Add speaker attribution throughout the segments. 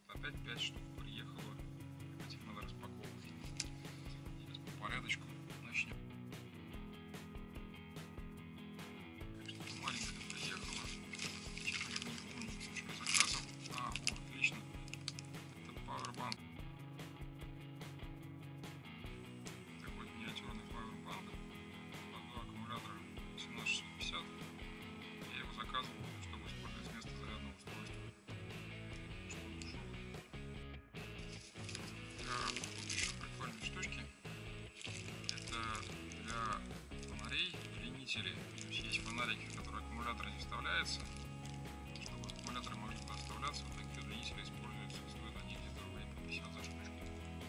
Speaker 1: Опять 5 штук приехало. Этих надо распаковывать. Сейчас по порядочку начнем. Что-то маленькое приехало. Чего не помню, что я заказывал. Вот, отлично. Это пауэрбанк. Такой миниатюрный пауэрбанк. На 2 аккумулятора 17650. Я его заказывал, чтобы использовать вместо зарядного устройства. Еще прикольные штучки. Это для фонарей, удлинителей. То есть фонарики, в которые аккумулятор не вставляется. Чтобы аккумуляторы могли туда вставляться, вот такие удлинители используются. Стоят они где-то рублей по 50 за штучку.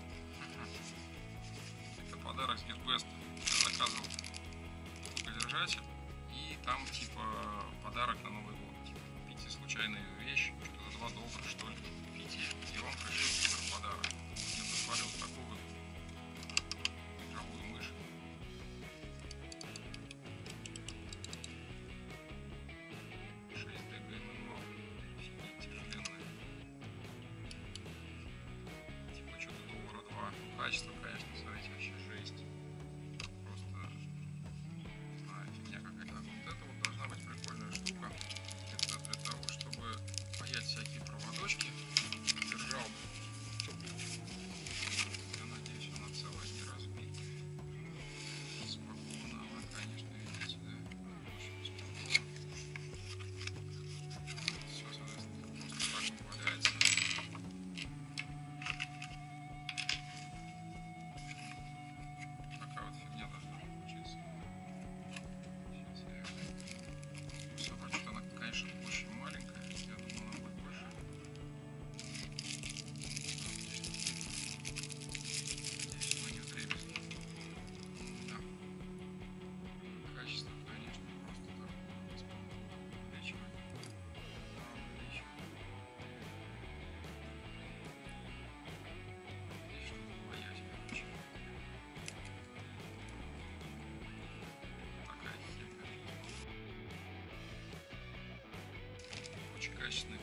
Speaker 1: Это подарок с Gearbest. Я заказывал звукодержатель. И там типа подарок на Новый год. Типа, купите случайную вещь, что за $2 что ли. Купите, и вам пришлют супер подарок. Я посмотрел такую игровую мышь. 6DG ММО. Тяжеленная. Типа что-то $2. Качество, конечно, смотрите, вообще жесть. Просто, не знаю, фигня какая-то. Вот это вот должна быть прикольная штука. Это для того, чтобы паять всякие проводочки. Держал. Я надеюсь, она целая, не разбита. Спокойно, она, конечно, видите, да? Очень спокойно. Все, соответственно, просто так не валяется. Такая вот фигня должна получиться. Сейчас я собрать. Она, конечно, очень маленькая. Я думаю, она будет больше. Качество, конечно, просто так увеличивать. Здесь что-то боять, короче. Такая херня. Очень качественная